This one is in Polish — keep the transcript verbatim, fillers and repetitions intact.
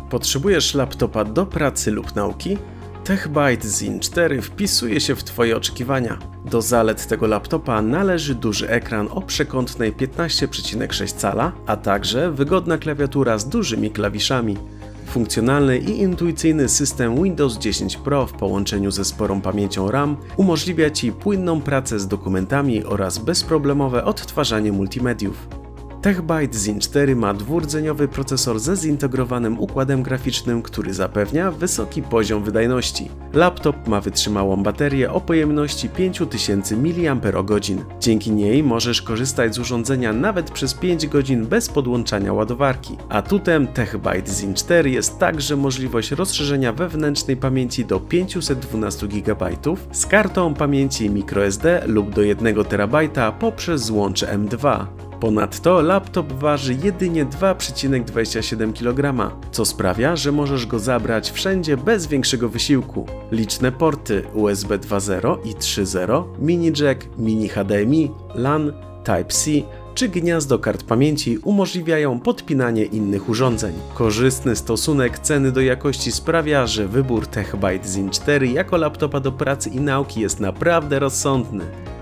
Potrzebujesz laptopa do pracy lub nauki? TechByte Zen cztery wpisuje się w Twoje oczekiwania. Do zalet tego laptopa należy duży ekran o przekątnej piętnaście przecinek sześć cala, a także wygodna klawiatura z dużymi klawiszami. Funkcjonalny i intuicyjny system Windows dziesięć Pro w połączeniu ze sporą pamięcią RAM umożliwia Ci płynną pracę z dokumentami oraz bezproblemowe odtwarzanie multimediów. TechByte Zen cztery ma dwurdzeniowy procesor ze zintegrowanym układem graficznym, który zapewnia wysoki poziom wydajności. Laptop ma wytrzymałą baterię o pojemności pięć tysięcy miliamperogodzin. Dzięki niej możesz korzystać z urządzenia nawet przez pięć godzin bez podłączania ładowarki. Atutem TechByte Zen cztery jest także możliwość rozszerzenia wewnętrznej pamięci do pięćset dwanaście gigabajtów z kartą pamięci microSD lub do jednego terabajta poprzez złącze M dwa. Ponadto laptop waży jedynie dwa przecinek dwadzieścia siedem kilograma, co sprawia, że możesz go zabrać wszędzie bez większego wysiłku. Liczne porty U S B dwa zero i trzy zero, mini jack, mini H D M I, LAN, Type-C czy gniazdo kart pamięci umożliwiają podpinanie innych urządzeń. Korzystny stosunek ceny do jakości sprawia, że wybór TechByte Zen cztery jako laptopa do pracy i nauki jest naprawdę rozsądny.